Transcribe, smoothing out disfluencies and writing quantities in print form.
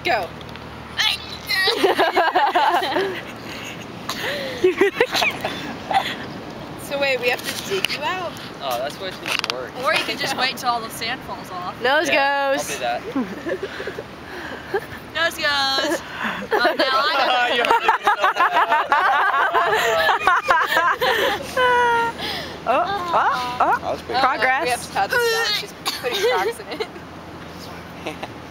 Go. So wait, we have to dig you out? Oh, that's way too much work. Or you can just wait till all the sand falls off. Nose goes. I'll do that. Nose goes. Oh, now I Oh, That was pretty progress. We have to cut this down. She's putting cracks in it.